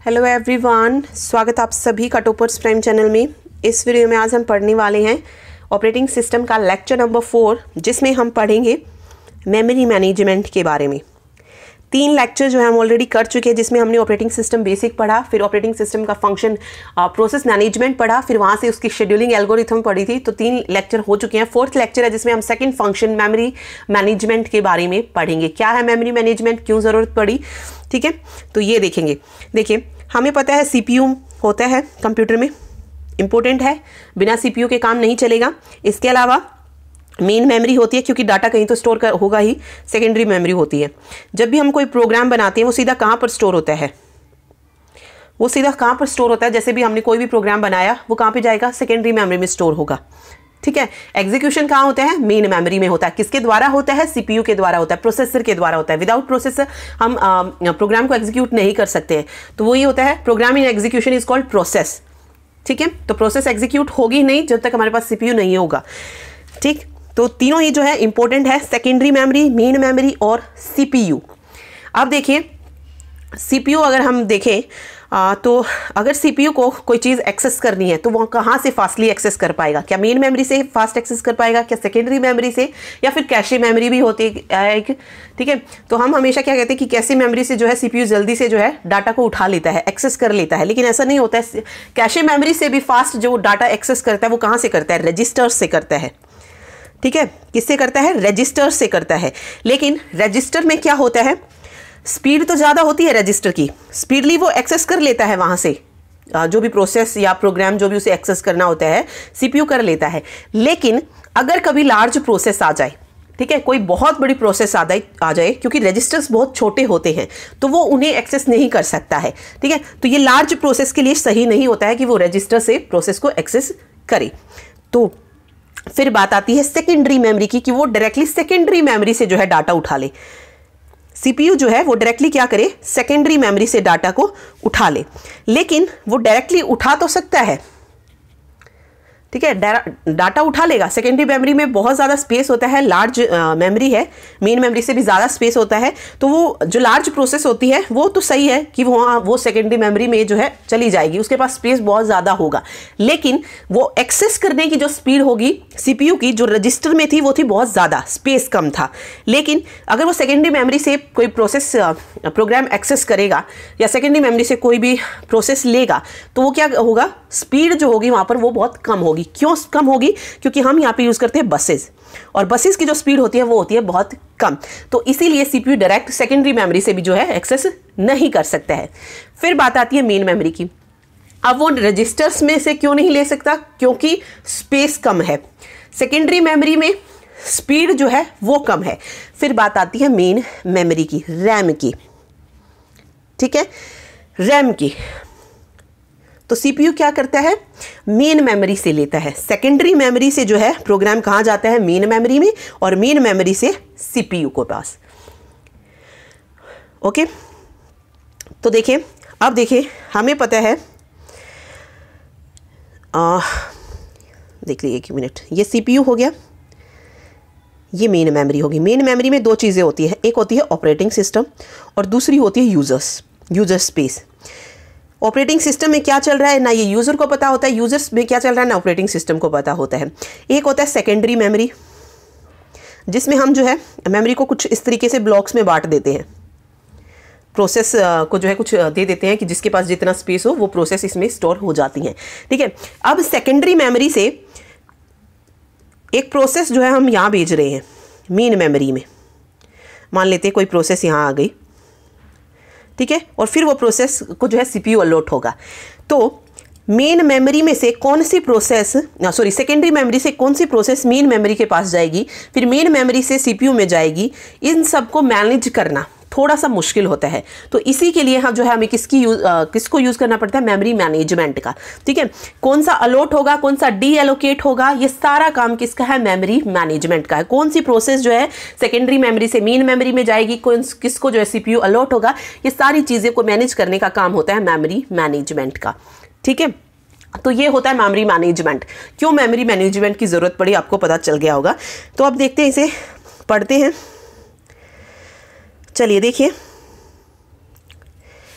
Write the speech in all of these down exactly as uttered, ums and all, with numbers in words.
Hello everyone, स्वागत आप सभी का टॉपर्स प्राइम चैनल में। इस वीडियो में आज हम पढ़ने वाले हैं ऑपरेटिंग सिस्टम का लेक्चर नंबर फोर, जिसमें हम पढ़ेंगे मेमोरी मैनेजमेंट के बारे में। तीन लेक्चर जो है हम ऑलरेडी कर चुके हैं, जिसमें हमने ऑपरेटिंग सिस्टम बेसिक पढ़ा, फिर ऑपरेटिंग सिस्टम का फंक्शन प्रोसेस मैनेजमेंट पढ़ा, फिर वहाँ से उसकी शेड्यूलिंग एल्गोरिथम पढ़ी थी। तो तीन लेक्चर हो चुके हैं। फोर्थ लेक्चर है जिसमें हम सेकंड फंक्शन मेमोरी मैनेजमेंट के बारे में पढ़ेंगे। क्या है मेमोरी मैनेजमेंट, क्यों ज़रूरत पड़ी, ठीक है, तो ये देखेंगे। देखिए, हमें पता है सीपीयू होता है कंप्यूटर में, इंपॉर्टेंट है, बिना सीपीयू के काम नहीं चलेगा। इसके अलावा मेन मेमोरी होती है, क्योंकि डाटा कहीं तो स्टोर कर होगा ही। सेकेंडरी मेमोरी होती है। जब भी हम कोई प्रोग्राम बनाते हैं वो सीधा कहाँ पर स्टोर होता है, वो सीधा कहाँ पर स्टोर होता है। जैसे भी हमने कोई भी प्रोग्राम बनाया वो कहाँ पे जाएगा, सेकेंडरी मेमोरी में स्टोर होगा, ठीक है। एग्जीक्यूशन कहाँ होता है, मेन मेमोरी में होता है। किसके द्वारा होता है, सीपीयू के द्वारा होता है, प्रोसेसर के द्वारा होता है। विदाउट प्रोसेसर हम प्रोग्राम को एग्जीक्यूट नहीं कर सकते हैं। तो वो ये होता है, program in execution is called process, ठीक है। तो प्रोसेस एग्जीक्यूट होगी नहीं जब तक हमारे पास सीपीयू नहीं होगा, ठीक। तो तीनों ही जो है इंपॉर्टेंट है, सेकेंडरी मेमोरी, मेन मेमोरी और सीपीयू। अब देखिए, सीपीयू अगर हम देखें आ, तो अगर सीपीयू को कोई चीज़ एक्सेस करनी है तो वो कहाँ से फास्टली एक्सेस कर पाएगा, क्या मेन मेमोरी से फास्ट एक्सेस कर पाएगा, क्या सेकेंडरी मेमोरी से, या फिर कैशे मेमोरी भी होती है, ठीक है। तो हम हमेशा क्या कहते हैं कि कैशे मेमोरी से जो है सीपीयू जल्दी से जो है डाटा को उठा लेता है, एक्सेस कर लेता है, लेकिन ऐसा नहीं होता है। कैशे मेमोरी से भी फास्ट जो डाटा एक्सेस करता है वो कहाँ से करता है, रजिस्टर्स से करता है, ठीक है। किससे करता है, रजिस्टर से करता है। लेकिन रजिस्टर में क्या होता है, स्पीड तो ज़्यादा होती है रजिस्टर की, स्पीडली वो एक्सेस कर लेता है वहाँ से जो भी प्रोसेस या प्रोग्राम जो भी उसे एक्सेस करना होता है सीपीयू कर लेता है। लेकिन अगर कभी लार्ज प्रोसेस आ जाए, ठीक है, कोई बहुत बड़ी प्रोसेस आ जाए आ जाए क्योंकि रजिस्टर्स बहुत छोटे होते हैं तो वो उन्हें एक्सेस नहीं कर सकता है, ठीक है। तो ये लार्ज प्रोसेस के लिए सही नहीं होता है कि वो रजिस्टर से प्रोसेस को एक्सेस करे। तो फिर बात आती है सेकेंडरी मेमोरी की, कि वो डायरेक्टली सेकेंडरी मेमोरी से जो है डाटा उठा ले। सीपीयू जो है वो डायरेक्टली क्या करे, सेकेंडरी मेमोरी से डाटा को उठा ले। लेकिन वो डायरेक्टली उठा तो सकता है, ठीक है, डाटा उठा लेगा। सेकेंडरी मेमोरी में बहुत ज़्यादा स्पेस होता है, लार्ज मेमोरी है, मेन मेमोरी से भी ज़्यादा स्पेस होता है। तो वो जो लार्ज प्रोसेस होती है वो तो सही है कि वो वो सेकेंडरी मेमोरी में जो है चली जाएगी, उसके पास स्पेस बहुत ज़्यादा होगा। लेकिन वो एक्सेस करने की जो स्पीड होगी सीपीयू की, जो रजिस्टर में थी वो थी बहुत ज़्यादा, स्पेस कम था। लेकिन अगर वो सेकेंडरी मेमोरी से कोई प्रोसेस प्रोग्राम एक्सेस करेगा या सेकेंडरी मेमोरी से कोई भी प्रोसेस लेगा तो वो क्या होगा, स्पीड जो होगी वहाँ पर वो बहुत कम होगी। क्यों कम होगी, क्योंकि हम यहाँ पे यूज़ करते हैं बसेस, और बसेस की जो स्पीड होती है वो होती है बहुत कम। तो इसीलिए सीपीयू डायरेक्ट सेकेंडरी मेमोरी से भी जो है एक्सेस नहीं कर सकता है। फिर बात आती है मेन मेमोरी की। अब वो रजिस्टर्स में से क्यों नहीं ले सकता, क्योंकि स्पेस कम है। सेकेंडरी मेमोरी में स्पीड जो है वो कम है। फिर बात आती है मेन मेमोरी की, रैम की, ठीक है, रैम की। तो सीपीयू क्या करता है, मेन मेमोरी से लेता है। सेकेंडरी मेमोरी से जो है प्रोग्राम कहाँ जाता है, मेन मेमोरी में, और मेन मेमोरी से सीपीयू के पास, ओके। तो देखिए, अब देखिए, हमें पता है, आ, देख लीजिए एक मिनट, ये सीपीयू हो गया, ये मेन मेमोरी होगी। मेन मेमोरी में दो चीज़ें होती हैं, एक होती है ऑपरेटिंग सिस्टम और दूसरी होती है users, user space. Operating system में क्या चल रहा है ना ये यूज़र को पता होता है, यूजर्स में क्या चल रहा है ना ऑपरेटिंग सिस्टम को पता होता है। एक होता है सेकेंडरी मेमोरी, जिसमें हम जो है मेमोरी को कुछ इस तरीके से ब्लॉक्स में बांट देते हैं, प्रोसेस को जो है कुछ दे देते हैं कि जिसके पास जितना स्पेस हो वो प्रोसेस इसमें स्टोर हो जाती हैं, ठीक है। अब सेकेंडरी मेमोरी से एक प्रोसेस जो है हम यहाँ भेज रहे हैं मेन मेमोरी में, मान लेते हैं कोई प्रोसेस यहाँ आ गई, ठीक है, और फिर वो प्रोसेस को जो है सीपीयू अलॉट होगा। तो मेन मेमोरी में से कौन सी प्रोसेस, सॉरी सेकेंडरी मेमोरी से कौन सी प्रोसेस मेन मेमोरी के पास जाएगी, फिर मेन मेमोरी से सीपीयू में जाएगी, इन सब को मैनेज करना थोड़ा सा मुश्किल होता है। तो इसी के लिए हम जो है हमें किसकी यूज किसको यूज़ करना पड़ता है, मेमोरी मैनेजमेंट का, ठीक है। कौन सा अलॉट होगा, कौन सा डी एलोकेट होगा, ये सारा काम किसका है, मेमोरी मैनेजमेंट का है। कौन सी प्रोसेस जो है सेकेंडरी मेमोरी से मेन मेमोरी में जाएगी, कौन किसको जो है सीपीयू अलॉट होगा, ये सारी चीज़ें को मैनेज करने का काम होता है मेमोरी मैनेजमेंट का, ठीक है। तो ये होता है मेमोरी मैनेजमेंट। क्यों मेमोरी मैनेजमेंट की ज़रूरत पड़ी आपको पता चल गया होगा। तो अब देखते हैं, इसे पढ़ते हैं। चलिए देखिए,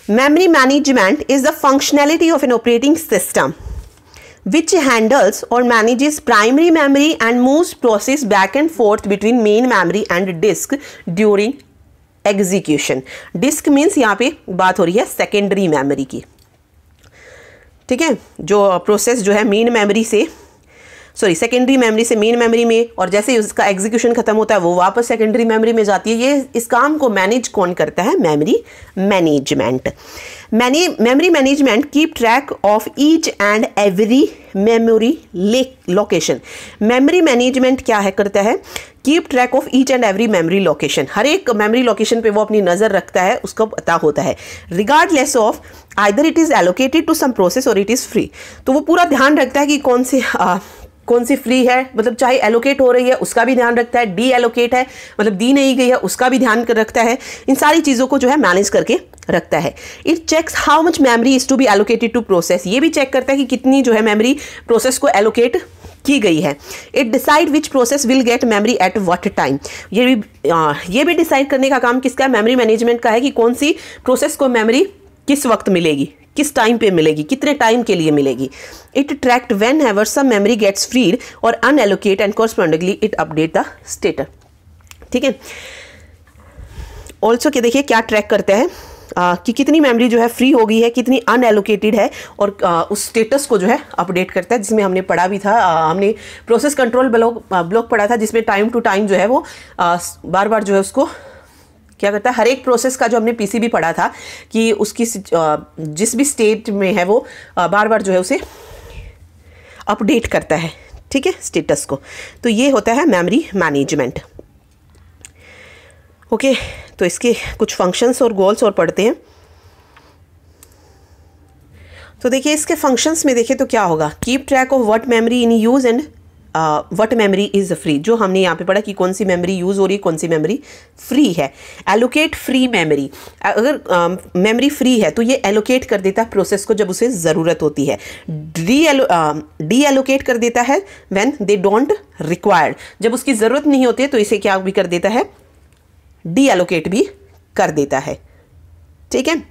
Memory management is the functionality of an operating system which handles or manages primary memory and moves process back and forth between main memory and disk during execution. Disk means यहाँ पे बात हो रही है secondary memory की, ठीक है, जो प्रोसेस जो है मेन मेमोरी से सॉरी सेकेंडरी मेमोरी से मेन मेमोरी में, और जैसे ही उसका एग्जीक्यूशन खत्म होता है वो वापस सेकेंडरी मेमोरी में जाती है। ये इस काम को मैनेज कौन करता है? Memory management. Many memory management keep track of each and every memory location. Memory management क्या है करता है? Keep track of each and every memory location. हर एक मेमोरी लोकेशन पे वो अपनी नज़र रखता है, उसको पता होता है, regardless of either it is allocated to some process और इट इज़ फ्री। तो वो पूरा ध्यान रखता है कि कौन से आ, कौन सी फ्री है, मतलब चाहे एलोकेट हो रही है उसका भी ध्यान रखता है, डी एलोकेट है मतलब दी नहीं गई है उसका भी ध्यान रखता है। इन सारी चीज़ों को जो है मैनेज करके रखता है। It checks how much memory is to be allocated to process. ये भी चेक करता है कि कितनी जो है मेमोरी प्रोसेस को एलोकेट की गई है। It decide which process will get memory at what time. ये भी आ, ये भी डिसाइड करने का काम किसका है? मेमोरी मैनेजमेंट का है कि कौन सी प्रोसेस को मेमोरी किस वक्त मिलेगी, किस टाइम पे मिलेगी, कितने टाइम के लिए मिलेगी। It tracked whenever some memory gets freed और unallocate and correspondingly it update the status, ठीक है। ऑल्सो के देखिए क्या ट्रैक करते हैं आ, कि कितनी मेमोरी जो है फ्री हो गई है, कितनी अनएलोकेटेड है, और आ, उस स्टेटस को जो है अपडेट करता है, जिसमें हमने पढ़ा भी था, आ, हमने प्रोसेस कंट्रोल ब्लॉक ब्लॉक पढ़ा था, जिसमें टाइम टू टाइम जो है वो आ, बार बार जो है उसको क्या करता है, हर एक प्रोसेस का जो हमने पीसीबी पढ़ा था कि उसकी जिस भी स्टेट में है वो बार बार जो है उसे अपडेट करता है, ठीक है, स्टेटस को। तो ये होता है मेमोरी मैनेजमेंट। ओके, तो इसके कुछ फंक्शंस और गोल्स और पढ़ते हैं। तो देखिए इसके फंक्शंस में देखिए तो क्या होगा? Keep track of what memory in use and what memory is free. जो हमने यहाँ पे पढ़ा कि कौन सी मेमोरी यूज़ हो रही है, कौन सी मेमोरी फ्री है। Allocate free memory. अगर मेमोरी uh, फ्री है तो ये एलोकेट कर देता है प्रोसेस को जब उसे ज़रूरत होती है। डी एलो डी एलोकेट कर देता है व्हेन दे डोंट रिक्वायर्ड। जब उसकी ज़रूरत नहीं होती है तो इसे क्या भी कर देता है? डी एलोकेट भी कर देता है, ठीक है।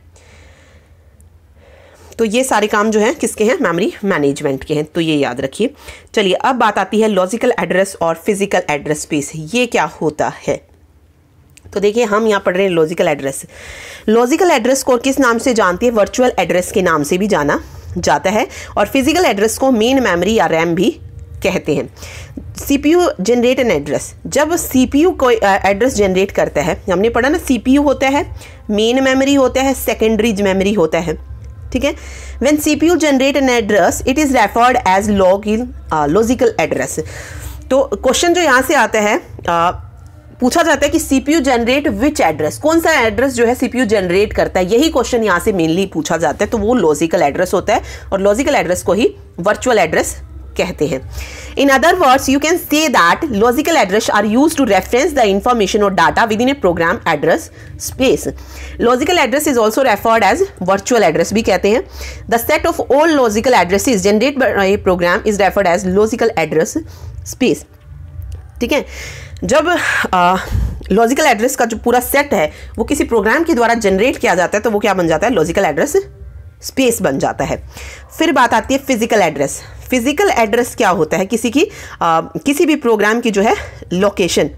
तो ये सारे काम जो हैं किसके हैं? मेमोरी मैनेजमेंट के हैं, तो ये याद रखिए। चलिए अब बात आती है लॉजिकल एड्रेस और फिजिकल एड्रेस स्पेस। ये क्या होता है? तो देखिए हम यहाँ पढ़ रहे हैं लॉजिकल एड्रेस। लॉजिकल एड्रेस को किस नाम से जानते हैं? वर्चुअल एड्रेस के नाम से भी जाना जाता है, और फिजिकल एड्रेस को मेन मेमोरी या रैम भी कहते हैं। CPU generate an address. जब सीपीयू कोई एड्रेस जनरेट करता है, हमने पढ़ा ना, सीपीयू होता है, मेन मेमोरी होता है, सेकेंडरी मेमोरी होता है, ठीक है। When CPU generate an address it is referred as log in logical address. तो क्वेश्चन जो यहाँ से आता है, uh, पूछा जाता है कि सीपीयू जनरेट विच एड्रेस, कौन सा एड्रेस जो है सीपीयू जनरेट करता है, यही क्वेश्चन यहाँ से मेनली पूछा जाता है। तो वो लॉजिकल एड्रेस होता है, और लॉजिकल एड्रेस को ही वर्चुअल एड्रेस कहते हैं। In other words, you can say that logical address are used to reference the information or data within a program address space. Logical address is also referred as virtual address भी कहते हैं। The set of all logical addresses generated by a program is referred as logical address space. ठीक है, जब logical uh, address का जो पूरा set है वो किसी प्रोग्राम के द्वारा जनरेट किया जाता है तो वो क्या बन जाता है? लॉजिकल एड्रेस स्पेस बन जाता है। फिर बात आती है फिजिकल एड्रेस। फिजिकल एड्रेस क्या होता है? किसी की आ, किसी भी प्रोग्राम की जो है लोकेशन।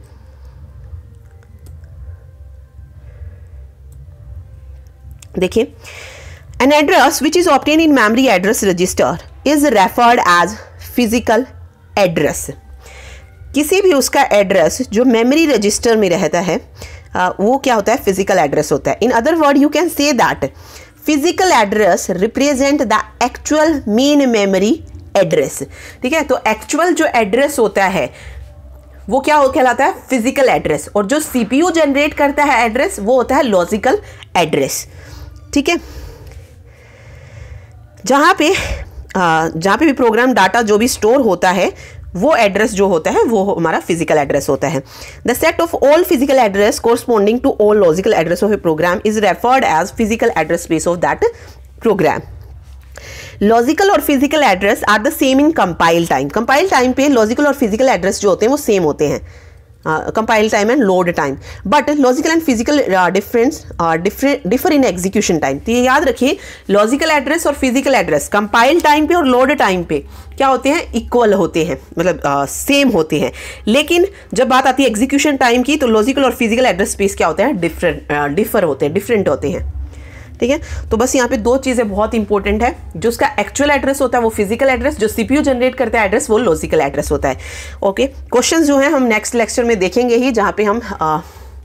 देखिए, an address which is obtain in memory address register is referred as physical address. किसी भी उसका एड्रेस जो मेमोरी रजिस्टर में रहता है आ, वो क्या होता है? फिजिकल एड्रेस होता है। In other word you can say that physical address represent the actual main memory address, ठीक है। तो एक्चुअल जो एड्रेस होता है वो क्या कहलाता है? Physical address. और जो सीपीयू जनरेट करता है एड्रेस वो होता है लॉजिकल एड्रेस, ठीक है। जहां पे जहां पे भी प्रोग्राम डाटा जो भी स्टोर होता है वो एड्रेस जो होता है वो हमारा फिजिकल एड्रेस होता है। The set of all physical address corresponding to all logical address of a program is referred as physical address space of that program. Logical और physical address are the same in compile time. Compile time पे logical और physical address जो होते हैं वो same होते हैं, compile time and load time, but logical and physical difference differ in execution time. तो ये याद रखिए, लॉजिकल एड्रेस और फिजिकल एड्रेस कंपाइल टाइम पे और लोड टाइम पे क्या होते हैं, इक्वल होते हैं, मतलब सेम uh, होते हैं। लेकिन जब बात आती है एग्जीक्यूशन टाइम की, तो लॉजिकल और फिजिकल एड्रेस स्पेस क्या होता है, डिफरेंट डिफर होते हैं, डिफरेंट होते हैं। ठीक है, तो बस यहाँ पे दो चीज़ें बहुत इंपॉर्टेंट है, जो उसका एक्चुअल एड्रेस होता है वो फिजिकल एड्रेस, जो सीपीयू जनरेट करता है एड्रेस वो लॉजिकल एड्रेस होता है। ओके, क्वेश्चंस जो है हम नेक्स्ट लेक्चर में देखेंगे ही, जहाँ पे हम आ,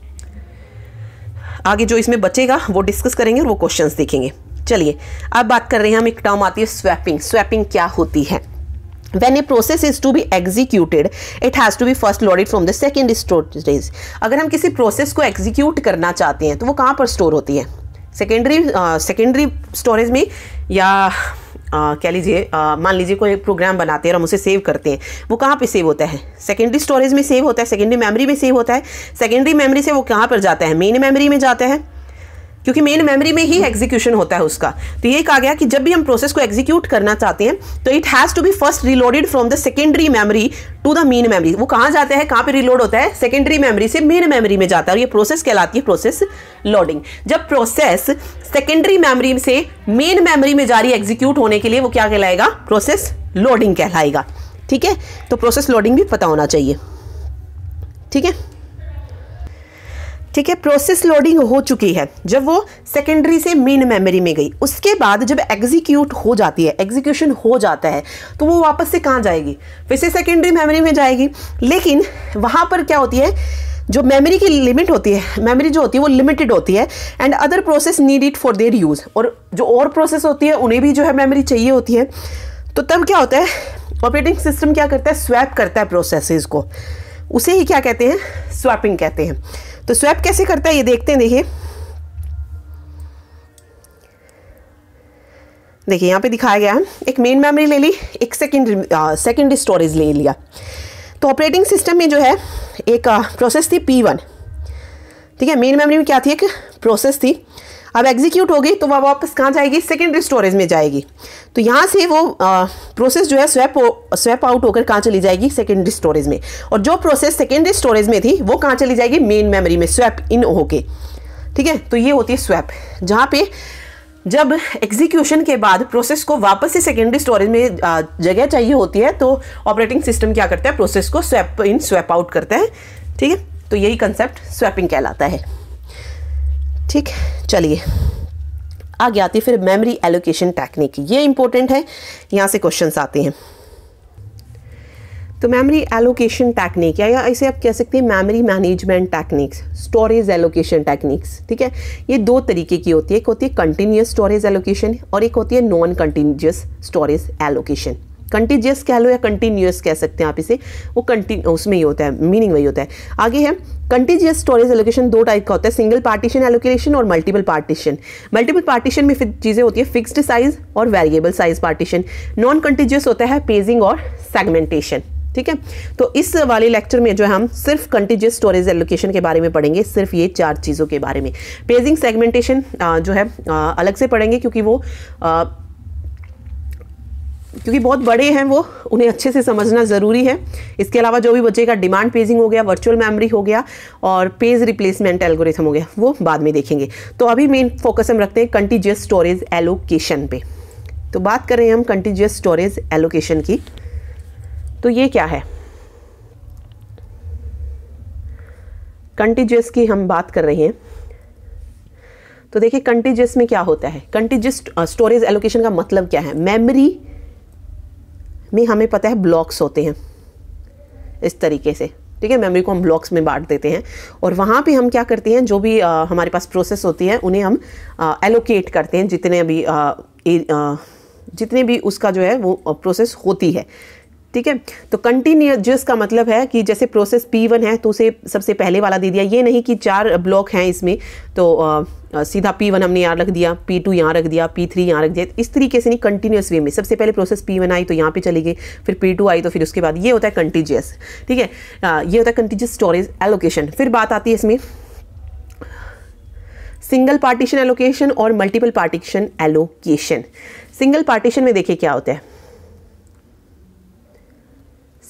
आगे जो इसमें बचेगा वो डिस्कस करेंगे और वो क्वेश्चंस देखेंगे। चलिए अब बात कर रहे हैं हम, एक टर्म आती है स्वैपिंग। स्वैपिंग क्या होती है? When a process is to be executed, it has to be first loaded from the second storage। अगर हम किसी प्रोसेस को एग्जीक्यूट करना चाहते हैं तो वो कहाँ पर स्टोर होती है, सेकेंडरी सेकेंडरी स्टोरेज में, या कह लीजिए मान लीजिए कोई प्रोग्राम बनाते हैं और हम उसे सेव करते हैं, वो कहाँ पे सेव होता है, सेकेंडरी स्टोरेज में सेव होता है, सेकेंडरी मेमोरी में सेव होता है। सेकेंडरी मेमोरी से वो कहाँ पर जाता है, मेन मेमोरी में जाता है, क्योंकि मेन मेमोरी में ही एग्जीक्यूशन होता है उसका। तो ये कहा गया कि जब भी हम प्रोसेस को एग्जीक्यूट करना चाहते हैं तो it has to be first reloaded from the secondary memory to the main memory. वो कहाँ जाता है, कहाँ पे रिलोड होता है, सेकेंडरी मेमोरी से मेन मेमोरी में जाता है, और ये प्रोसेस कहलाती है प्रोसेस लोडिंग। जब प्रोसेस सेकेंडरी मेमोरी से मेन मेमोरी में जारी एग्जीक्यूट होने के लिए वो क्या कहलाएगा, प्रोसेस लोडिंग कहलाएगा। ठीक है, तो प्रोसेस लोडिंग भी पता होना चाहिए। ठीक है ठीक है, प्रोसेस लोडिंग हो चुकी है जब वो सेकेंडरी से मेन मेमोरी में गई, उसके बाद जब एग्जीक्यूट हो जाती है, एग्जीक्यूशन हो जाता है, तो वो वापस से कहाँ जाएगी, फिर से सेकेंडरी मेमोरी में जाएगी। लेकिन वहाँ पर क्या होती है, जो मेमोरी की लिमिट होती है, मेमोरी जो होती है वो लिमिटेड होती है, and other process need it for their use. और जो और प्रोसेस होती है उन्हें भी जो है मेमोरी चाहिए होती है। तो तब क्या होता है, ऑपरेटिंग सिस्टम क्या करता है, स्वैप करता है प्रोसेसेस को, उसे ही क्या कहते हैं, स्वैपिंग कहते हैं। तो स्वैप कैसे करता है ये देखते हैं। देखिए देखिए यहाँ पे दिखाया गया है, एक मेन मेमोरी ले ली, एक सेकेंडरी सेकेंडरी स्टोरेज ले लिया। तो ऑपरेटिंग सिस्टम में जो है एक प्रोसेस थी पी वन। ठीक है, मेन मेमोरी में क्या थी, एक प्रोसेस थी। अब एग्जीक्यूट हो गई तो वह वापस कहाँ जाएगी, सेकेंडरी स्टोरेज में जाएगी। तो यहाँ से वो प्रोसेस जो है स्वैप स्वैप आउट होकर कहाँ चली जाएगी, सेकेंडरी स्टोरेज में। और जो प्रोसेस सेकेंडरी स्टोरेज में थी वो कहाँ चली जाएगी, मेन मेमोरी में, स्वैप इन होके। ठीक है, तो ये होती है स्वैप, जहाँ पे जब एग्जीक्यूशन के बाद प्रोसेस को वापस से सेकेंडरी स्टोरेज में जगह चाहिए होती है, तो ऑपरेटिंग सिस्टम क्या करता है, प्रोसेस को स्वैप इन स्वैप आउट करता है। ठीक है, तो यही कंसेप्ट स्वैपिंग कहलाता है। ठीक, चलिए आगे आती है फिर मेमोरी एलोकेशन टेक्निक। ये इंपॉर्टेंट है, यहाँ से क्वेश्चंस आते हैं। तो मेमोरी एलोकेशन टेक्निक, या इसे आप कह सकते हैं memory management techniques, storage allocation techniques. ठीक है, ये दो तरीके की होती है, एक होती है कंटिन्यूस स्टोरेज एलोकेशन और एक होती है non continuous storage allocation. Continuous कह लो या कंटिन्यूस कह सकते हैं आप इसे, वो कंटिन्यू उसमें ही होता है, मीनिंग वही होता है। आगे है कंटिन्यूस स्टोरेज एलोकेशन, दो टाइप का होता है, सिंगल पार्टीशन एलोकेशन और मल्टीपल पार्टीशन। मल्टीपल पार्टीशन में फिर चीज़ें होती है फिक्स्ड साइज और variable size partition. Non continuous होता है पेजिंग और सेगमेंटेशन। ठीक है, तो इस वाले लेक्चर में जो है हम सिर्फ कंटिन्यूस स्टोरेज एलोकेशन के बारे में पढ़ेंगे, सिर्फ ये चार चीज़ों के बारे में। पेजिंग सेगमेंटेशन जो है अलग से पढ़ेंगे, क्योंकि वो आ, क्योंकि बहुत बड़े हैं वो, उन्हें अच्छे से समझना ज़रूरी है। इसके अलावा जो भी बचेगा, डिमांड पेजिंग हो गया, वर्चुअल मेमोरी हो गया और पेज रिप्लेसमेंट एल्गोरिथम हो गया, वो बाद में देखेंगे। तो अभी मेन फोकस हम रखते हैं कंटिन्यूस स्टोरेज एलोकेशन पे। तो बात कर रहे हैं हम कंटिन्यूस स्टोरेज एलोकेशन की। तो ये क्या है, कंटिन्यूस की हम बात कर रहे हैं। तो देखिए कंटिन्यूस में क्या होता है, कंटिन्यूस स्टोरेज एलोकेशन का मतलब क्या है। मेमोरी में हमें पता है ब्लॉक्स होते हैं इस तरीके से। ठीक है, मेमोरी को हम ब्लॉक्स में बांट देते हैं और वहाँ पे हम क्या करते हैं, जो भी आ, हमारे पास प्रोसेस होती है उन्हें हम एलोकेट करते हैं, जितने भी आ, ए, आ, जितने भी उसका जो है वो प्रोसेस होती है। ठीक है, तो कंटिन्यूस का मतलब है कि जैसे प्रोसेस पी वन है तो उसे सबसे पहले वाला दे दिया। ये नहीं कि चार ब्लॉक हैं इसमें तो आ, सीधा पी वन हमने यहाँ रख दिया, पी टू यहाँ रख दिया, पी थ्री यहाँ रख दिया, इस तरीके से नहीं। कंटिन्यूस वे में सबसे पहले प्रोसेस पी वन आई तो यहाँ पे चली गई, फिर पी टू आई तो फिर उसके बाद, ये होता है कंटिन्यूस। ठीक है, आ, ये होता है कंटिन्यूस स्टोरेज एलोकेशन। फिर बात आती है इसमें सिंगल पार्टीशन एलोकेशन और multiple partition allocation. Single partition में देखिए क्या होता है,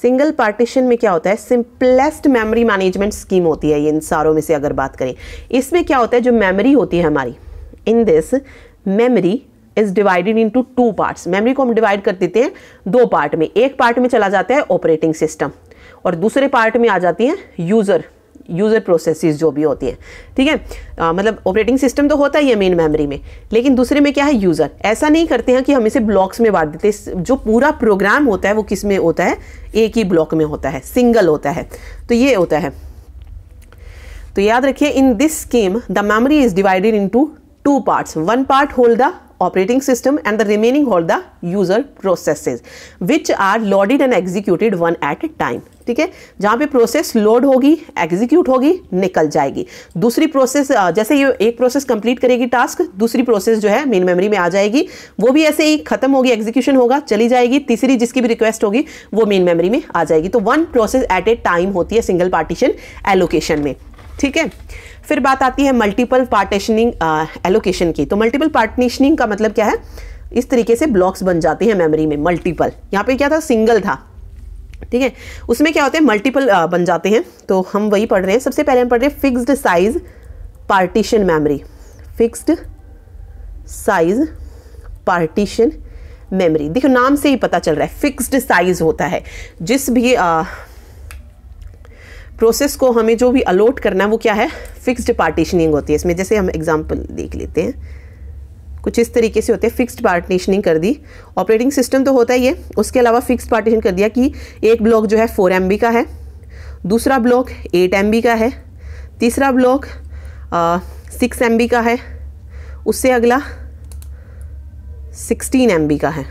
सिंगल पार्टीशन में क्या होता है, सिंपलेस्ट मेमोरी मैनेजमेंट स्कीम होती है ये इन सारों में से अगर बात करें। इसमें क्या होता है, जो मेमोरी होती है हमारी, in this memory is divided into two parts. Memory को हम डिवाइड कर देते हैं दो पार्ट में। एक पार्ट में चला जाता है ऑपरेटिंग सिस्टम और दूसरे पार्ट में आ जाती है यूजर यूजर प्रोसेसेस जो भी होती हैं, ठीक है। आ, मतलब ऑपरेटिंग सिस्टम तो होता ही है मेन मेमोरी में, लेकिन दूसरे में क्या है, यूजर। ऐसा नहीं करते हैं कि हम इसे ब्लॉक्स में बांट देते, जो पूरा प्रोग्राम होता है वो किस में होता है, एक ही ब्लॉक में होता है, सिंगल होता है। तो ये होता है, तो याद रखिए, in this scheme the memory is divided into two parts. One part hold the operating system and the remaining hold the user processes which are loaded and executed one at a time। ठीक है, जहाँ पे process load होगी, execute होगी, निकल जाएगी। दूसरी process, जैसे ये एक प्रोसेस कंप्लीट करेगी टास्क, दूसरी प्रोसेस जो है मेन मेमोरी में आ जाएगी, वो भी ऐसे ही खत्म होगी, एग्जीक्यूशन होगा, चली जाएगी। तीसरी जिसकी भी रिक्वेस्ट होगी वो मेन मेमोरी में आ जाएगी। तो one process at a time होती है सिंगल पार्टीशन एलोकेशन में, ठीक है। फिर बात आती है मल्टीपल पार्टीशनिंग एलोकेशन की। तो मल्टीपल पार्टीशनिंग का मतलब क्या है, इस तरीके से ब्लॉक्स बन जाते हैं मेमोरी में मल्टीपल। यहाँ पे क्या था, सिंगल था, ठीक है, उसमें क्या होते हैं मल्टीपल uh, बन जाते हैं। तो हम वही पढ़ रहे हैं। सबसे पहले हम पढ़ रहे हैं fixed size partition memory. Fixed size partition memory, देखो नाम से ही पता चल रहा है फिक्स्ड साइज होता है। जिस भी uh, प्रोसेस को हमें जो भी अलॉट करना है वो क्या है, फिक्स्ड पार्टीशनिंग होती है इसमें। जैसे हम एग्जांपल देख लेते हैं, कुछ इस तरीके से होते हैं। फिक्स्ड पार्टीशनिंग कर दी, ऑपरेटिंग सिस्टम तो होता ही है, उसके अलावा फिक्स्ड पार्टीशन कर दिया कि एक ब्लॉक जो है फोर एम बी का है, दूसरा ब्लॉक एट एम बी का है, तीसरा ब्लॉक सिक्स एम बी का है, उससे अगला सिक्सटीन एम बी का है,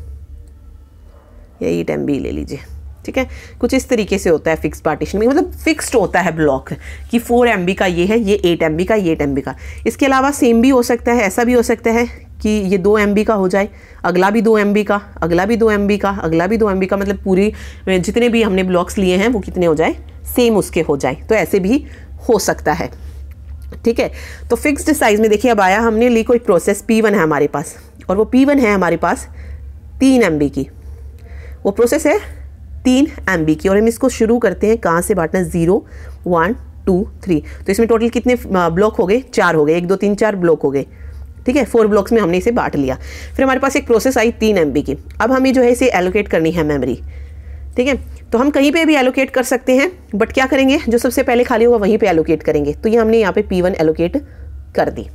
या एट एम बी ले लीजिए, ठीक है। कुछ इस तरीके से होता है फिक्स पार्टीशन में, मतलब फिक्स्ड होता है ब्लॉक कि फोर एम बी का ये है, ये एट एम बी का, ये एट एम बी का। इसके अलावा सेम भी हो सकता है, ऐसा भी हो सकता है कि ये दो एम बी का हो जाए, अगला भी दो एम बी का, अगला भी दो एम बी का, अगला भी दो एम बी का, मतलब पूरी जितने भी हमने ब्लॉक्स लिए हैं वो कितने हो जाए, सेम उसके हो जाए। तो ऐसे भी हो सकता है, ठीक है। तो फिक्स्ड साइज में देखिए, अब आया हमने ली कोई प्रोसेस पी वन है हमारे पास, और वो पी वन है हमारे पास तीन एम बी की, वो प्रोसेस है तीन एम बी की, और हम इसको शुरू करते हैं कहाँ से बांटना, जीरो वन टू थ्री। तो इसमें टोटल कितने ब्लॉक हो गए, चार हो गए, एक दो तीन चार ब्लॉक हो गए, ठीक है। फोर ब्लॉक्स में हमने इसे बांट लिया। फिर हमारे पास एक प्रोसेस आई तीन एम बी की। अब हमें जो है इसे एलोकेट करनी है मेमोरी, ठीक है। तो हम कहीं पे भी एलोकेट कर सकते हैं, बट क्या करेंगे, जो सबसे पहले खाली होगा वहीं पे एलोकेट करेंगे। तो ये हमने यहाँ पे पी वन एलोकेट कर दी,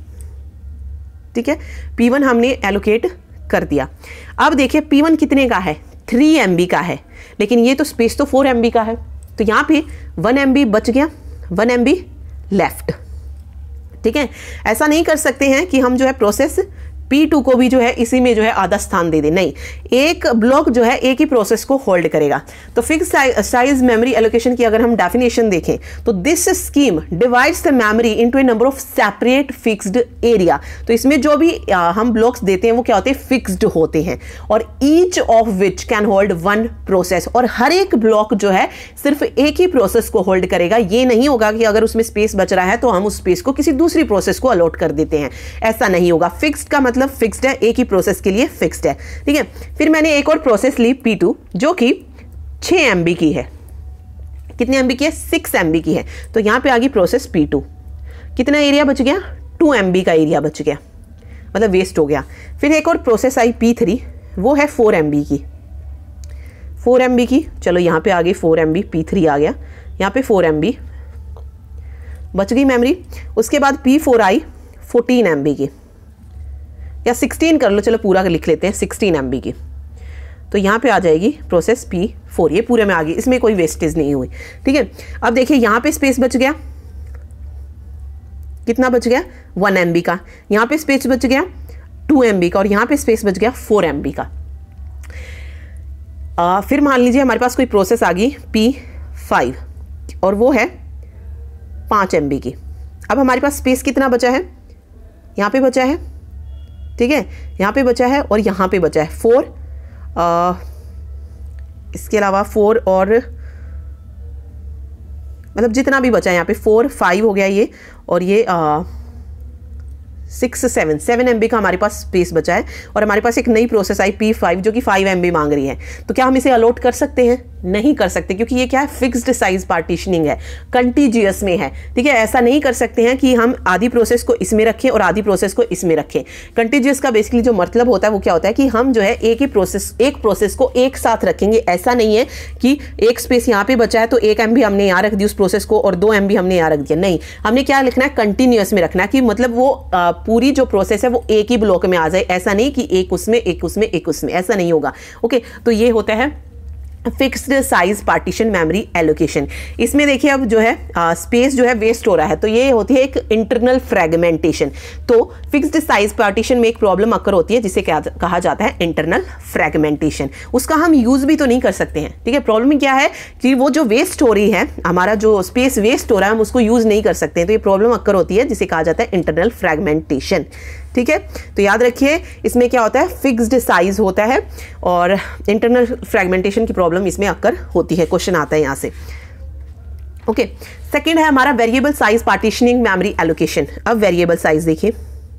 ठीक है, पी वन हमने एलोकेट कर दिया। अब देखिए पी वन कितने का है, थ्री एम बी का है, लेकिन ये तो स्पेस तो फोर एम बी का है, तो यहाँ पे वन एम बी बच गया, वन एम बी लेफ्ट, ठीक है। ऐसा नहीं कर सकते हैं कि हम जो है प्रोसेस पी टू को भी जो है इसी में जो है आधा स्थान दे दें, नहीं, एक ब्लॉक जो है एक ही प्रोसेस को होल्ड करेगा। तो फिक्स साइज मेमोरी एलोकेशन की अगर हम डेफिनेशन देखें तो this scheme divides the memory into a number of separate fixed area. तो इसमें जो भी आ, हम ब्लॉक्स देते हैं वो क्या होते हैं, फिक्स्ड होते हैं, और each of which can hold one process, और हर एक ब्लॉक जो है सिर्फ एक ही प्रोसेस को होल्ड करेगा। ये नहीं होगा कि अगर उसमें स्पेस बच रहा है तो हम उस स्पेस को किसी दूसरी प्रोसेस को अलॉट कर देते हैं, ऐसा नहीं होगा। फिक्स्ड का मतलब फिक्स्ड है, एक ही प्रोसेस के लिए फिक्स्ड है, ठीक है। फिर मैंने एक और प्रोसेस ली पी टू, जो कि छह एम बी की है। कितने एम बी की है, सिक्स एम बी की है। तो यहां पे आ गई प्रोसेस पी टू, कितना एरिया बच गया, टू एम बी का एरिया बच गया, मतलब वेस्ट हो गया। फिर एक और प्रोसेस आई पी थ्री, वो है फोर एम बी की, फोर एम बी की, चलो यहाँ पे आ गई four M B, P three आ गया, यहाँ पे फोर एम बी बच गई मेमोरी। उसके बाद पी फोर आई फोर्टीन एम बी की, या सिक्सटीन कर लो, चलो पूरा लिख लेते हैं, सिक्सटीन एम बी की। तो यहाँ पे आ जाएगी प्रोसेस पी फोर, ये पूरे में आ गई, इसमें कोई वेस्टेज नहीं हुई, ठीक है। अब देखिए यहाँ पे स्पेस बच गया, कितना बच गया, वन एम बी का, यहाँ पे स्पेस बच गया टू एम बी का, और यहाँ पे स्पेस बच गया फोर एम बी का। आ, फिर मान लीजिए हमारे पास कोई प्रोसेस आ गई पी फाइव, और वो है पाँच एम बी की। अब हमारे पास स्पेस कितना बचा है, यहाँ पे बचा है, ठीक है, यहाँ पे बचा है और यहाँ पे बचा है फोर, आ, इसके अलावा फोर और मतलब जितना भी बचा है यहाँ पे फोर, फाइव हो गया ये, और ये आ, six seven seven M B का हमारे पास स्पेस बचा है। और हमारे पास एक नई प्रोसेस आई पी फाइव, जो कि फाइव एम बी मांग रही है। तो क्या हम इसे अलॉट कर सकते हैं, नहीं कर सकते, क्योंकि ये क्या है, फिक्स्ड साइज पार्टीशनिंग है, कंटीजियस में है। ठीक है, ऐसा नहीं कर सकते हैं कि हम आधी प्रोसेस को इसमें रखें और आधी प्रोसेस को इसमें रखें। कंटीजियस का बेसिकली जो मतलब होता है वो क्या होता है कि हम जो है एक ही प्रोसेस एक प्रोसेस को एक साथ रखेंगे। ऐसा नहीं है कि एक स्पेस यहाँ पे बचा है तो एक एम बी हमने यहाँ रख दी उस प्रोसेस को और दो एम बी हमने यहाँ रख दिया। नहीं, हमने क्या लिखना है, कंटिन्यूअस में रखना है, कि मतलब वो आ, पूरी जो प्रोसेस है वो एक ही ब्लॉक में आ जाए। ऐसा नहीं कि एक उसमें एक उसमें एक उसमें, ऐसा नहीं होगा। ओके, तो ये होता है fixed size partition memory allocation. इसमें देखिए अब जो है स्पेस जो है वेस्ट हो रहा है, तो ये होती है एक इंटरनल फ्रेगमेंटेशन। तो फिक्स्ड साइज पार्टीशन में एक प्रॉब्लम अकर होती है जिसे क्या कहा जाता है, इंटरनल फ्रेगमेंटेशन। उसका हम यूज भी तो नहीं कर सकते हैं। ठीक है, प्रॉब्लम क्या है कि वो जो वेस्ट हो रही है, हमारा जो स्पेस वेस्ट हो रहा है, हम उसको यूज नहीं कर सकते हैं। तो ये प्रॉब्लम अकर होती है जिसे कहा जाता है इंटरनल फ्रेगमेंटेशन। ठीक है, तो याद रखिए इसमें क्या होता है, फिक्स्ड साइज होता है और इंटरनल फ्रेगमेंटेशन की प्रॉब्लम इसमें अक्कर होती है। क्वेश्चन आता है यहां से। ओके, सेकंड है हमारा variable size partitioning memory allocation. अब वेरिएबल साइज देखिए,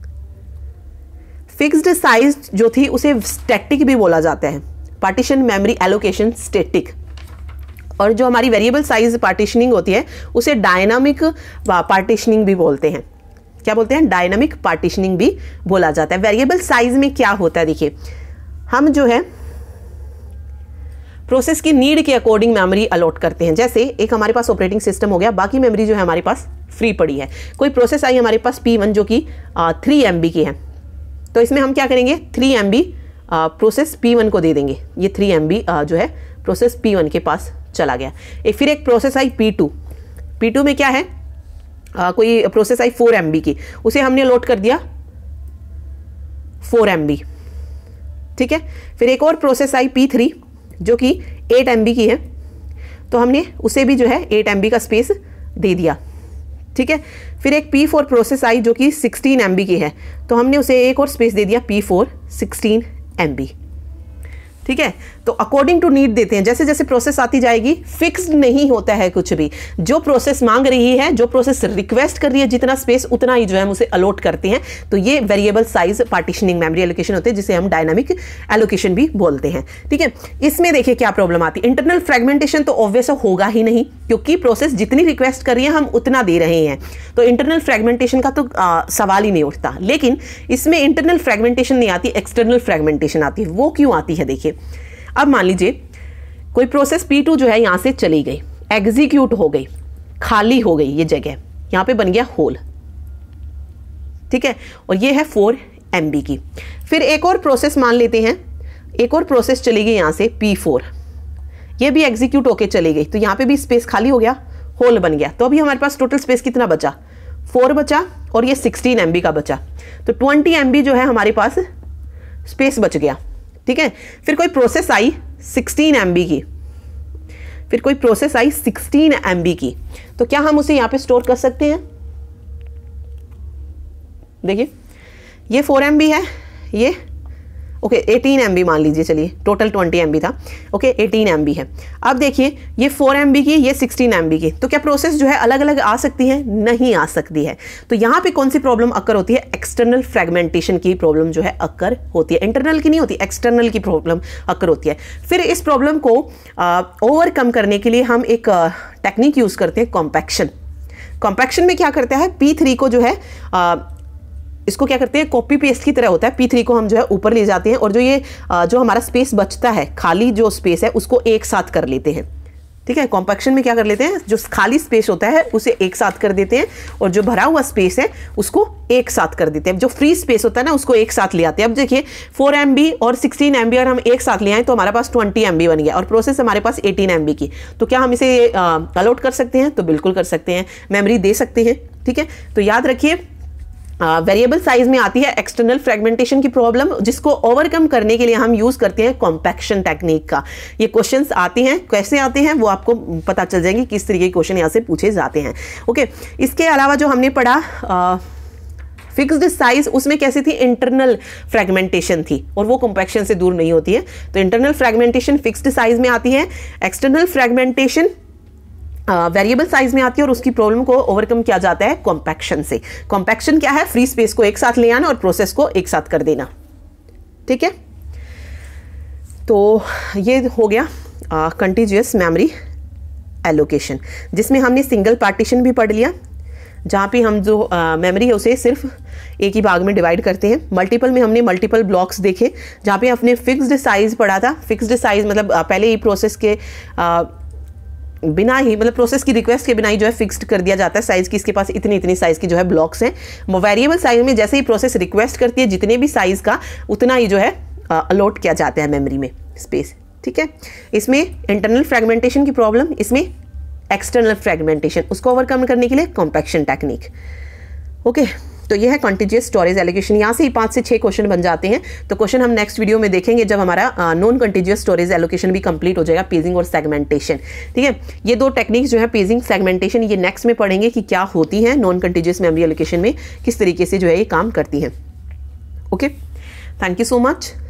फिक्स्ड साइज जो थी उसे स्टैटिक भी बोला जाता है, पार्टीशन मेमोरी एलोकेशन स्टैटिक। और जो हमारी वेरिएबल साइज पार्टीशनिंग होती है उसे डायनामिक पार्टीशनिंग भी बोलते हैं। क्या बोलते हैं, डायनामिक पार्टीशनिंग भी बोला जाता है। वेरिएबल साइज में क्या होता है, देखिए हम जो है प्रोसेस की नीड के अकॉर्डिंग मेमोरी अलॉट करते हैं। जैसे एक हमारे पास ऑपरेटिंग सिस्टम हो गया, बाकी मेमोरी जो है हमारे पास फ्री पड़ी है। कोई प्रोसेस आई हमारे पास पी वन जो कि थ्री एम बी की है, तो इसमें हम क्या करेंगे, three M B process P one को दे देंगे। ये थ्री एम बी जो है प्रोसेस पी वन के पास चला गया। एक फिर एक प्रोसेस आई पी टू, पी टू में क्या है, आ, कोई प्रोसेस आई फोर एम बी की, उसे हमने लोड कर दिया फोर एम बी। ठीक है, फिर एक और प्रोसेस आई पी थ्री जो कि एट एम बी की है, तो हमने उसे भी जो है एट एम बी का स्पेस दे दिया। ठीक है, फिर एक पी फोर प्रोसेस आई जो कि सिक्सटीन एम बी की है, तो हमने उसे एक और स्पेस दे दिया P four sixteen M B. ठीक है, तो अकॉर्डिंग टू नीड देते हैं। जैसे जैसे प्रोसेस आती जाएगी, फिक्स्ड नहीं होता है कुछ भी। जो प्रोसेस मांग रही है, जो प्रोसेस रिक्वेस्ट कर रही है जितना स्पेस, उतना ही जो है हम उसे अलॉट करते हैं। तो ये variable size partitioning memory allocation होते हैं, जिसे हम डायनामिक एलोकेशन भी बोलते हैं। ठीक है, इसमें देखिए क्या प्रॉब्लम आती है। इंटरनल फ्रेगमेंटेशन तो ऑब्वियस होगा ही नहीं, क्योंकि प्रोसेस जितनी रिक्वेस्ट कर रही है हम उतना दे रहे हैं, तो इंटरनल फ्रेगमेंटेशन का तो आ, सवाल ही नहीं उठता। लेकिन इसमें इंटरनल फ्रेगमेंटेशन नहीं आती, एक्सटर्नल फ्रेगमेंटेशन आती है। वो क्यों आती है, देखिए अब मान लीजिए कोई प्रोसेस पी टू जो है यहां से चली गई, एग्जीक्यूट हो गई, खाली हो गई ये जगह, यहां पे बन गया होल। ठीक है, और ये है फोर एम बी की। फिर एक और प्रोसेस मान लेते हैं, एक और प्रोसेस चली गई यहां से पी फोर, ये भी एग्जीक्यूट होके चली गई, तो यहां पे भी स्पेस खाली हो गया, होल बन गया। तो अभी हमारे पास टोटल स्पेस कितना बचा, फोर बचा और ये सिक्सटीन एम बी का बचा, तो ट्वेंटी एम बी जो है हमारे पास स्पेस बच गया। ठीक है, फिर कोई प्रोसेस आई सिक्सटीन एम बी की, फिर कोई प्रोसेस आई सिक्सटीन एम बी की, तो क्या हम उसे यहां पे स्टोर कर सकते हैं? देखिए ये फोर एम बी है, ये ओके एटीन एम बी मान लीजिए, चलिए टोटल ट्वेंटी एम बी था, ओके एटीन एम बी है। अब देखिए ये फोर एम बी की, ये सिक्सटीन एम बी की, तो क्या प्रोसेस जो है अलग अलग आ सकती है? नहीं आ सकती है। तो यहाँ पे कौन सी प्रॉब्लम अकर होती है? एक्सटर्नल फ्रेगमेंटेशन की प्रॉब्लम जो है अकर होती है। इंटरनल की नहीं होती, एक्सटर्नल की प्रॉब्लम अकर होती है। फिर इस प्रॉब्लम को ओवरकम करने के लिए हम एक टेक्निक यूज करते हैं, कॉम्पैक्शन। कॉम्पैक्शन में क्या करता है, पी थ्री को जो है आ, इसको क्या करते हैं, कॉपी पेस्ट की तरह होता है। पी थ्री को हम जो है ऊपर ले जाते हैं और जो ये जो हमारा स्पेस बचता है, खाली जो स्पेस है, उसको एक साथ कर लेते हैं। ठीक है, कॉम्पैक्शन में क्या कर लेते हैं, जो खाली स्पेस होता है उसे एक साथ कर देते हैं और जो भरा हुआ स्पेस है उसको एक साथ कर देते हैं। जो फ्री स्पेस होता है ना उसको एक साथ ले आते हैं। अब देखिए फोर एम बी और सिक्सटीन एम बी अगर हम एक साथ ले आए तो हमारे पास ट्वेंटी एम बी बन गया और प्रोसेस हमारे पास एटीन एम बी की। तो क्या हम इसे अलॉट कर सकते हैं? तो बिल्कुल कर सकते हैं, मेमोरी दे सकते हैं। ठीक है, तो याद रखिए वेरिएबल uh, साइज में आती है एक्सटर्नल फ्रेगमेंटेशन की प्रॉब्लम, जिसको ओवरकम करने के लिए हम यूज करते हैं कॉम्पैक्शन टेक्निक का। ये क्वेश्चंस आते हैं, कैसे आते हैं वो आपको पता चल जाएंगे, किस तरीके के क्वेश्चन यहाँ से पूछे जाते हैं। ओके, इसके अलावा जो हमने पढ़ा फिक्स्ड साइज, उसमें कैसी थी, इंटरनल फ्रेगमेंटेशन थी और वो कॉम्पैक्शन से दूर नहीं होती है। तो इंटरनल फ्रेगमेंटेशन फिक्स्ड साइज में आती है, external fragmentation variable uh, size में आती है और उसकी प्रॉब्लम को ओवरकम किया जाता है कॉम्पैक्शन से। कॉम्पैक्शन क्या है, फ्री स्पेस को एक साथ ले आना और प्रोसेस को एक साथ कर देना। ठीक है, तो ये हो गया कंटिन्यूअस मेमोरी एलोकेशन, जिसमें हमने सिंगल पार्टीशन भी पढ़ लिया, जहाँ पे हम जो मेमोरी है उसे सिर्फ एक ही भाग में डिवाइड करते हैं। मल्टीपल में हमने मल्टीपल ब्लॉक्स देखे, जहाँ पे अपने फिक्स्ड साइज पढ़ा था। फिक्स्ड साइज मतलब आ, पहले ही प्रोसेस के आ, बिना ही मतलब प्रोसेस की रिक्वेस्ट के बिना ही जो है फिक्स्ड कर दिया जाता है साइज़ की, इसके पास इतनी इतनी साइज़ की जो है ब्लॉक्स हैं। वेरिएबल साइज में जैसे ही प्रोसेस रिक्वेस्ट करती है जितने भी साइज़ का उतना ही जो है अलॉट किया जाता है मेमोरी में स्पेस, ठीक है। इसमें इंटरनल फ्रेगमेंटेशन की प्रॉब्लम, इसमें एक्सटर्नल फ्रेगमेंटेशन, उसको ओवरकम करने के लिए कॉम्पैक्शन टेक्निक। ओके, तो ये है कॉन्टिन्यूअस स्टोरेज एलोकेशन। यहाँ से ही पाँच से छः क्वेश्चन बन जाते हैं। तो क्वेश्चन हम नेक्स्ट वीडियो में देखेंगे जब हमारा नॉन कॉन्टिन्यूअस स्टोरेज एलोकेशन भी कंप्लीट हो जाएगा, पेजिंग और सेगमेंटेशन, ठीक है। ये दो टेक्निक्स जो है पेजिंग सेगमेंटेशन, ये नेक्स्ट में पढ़ेंगे कि क्या होती हैं नॉन कॉन्टिन्यूअस मेमोरी एलोकेशन में, किस तरीके से जो है ये काम करती हैं। Okay, thank you so much.